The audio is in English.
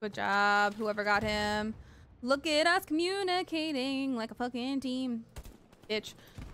Good job, whoever got him. Look at us communicating like a fucking team. Bitch.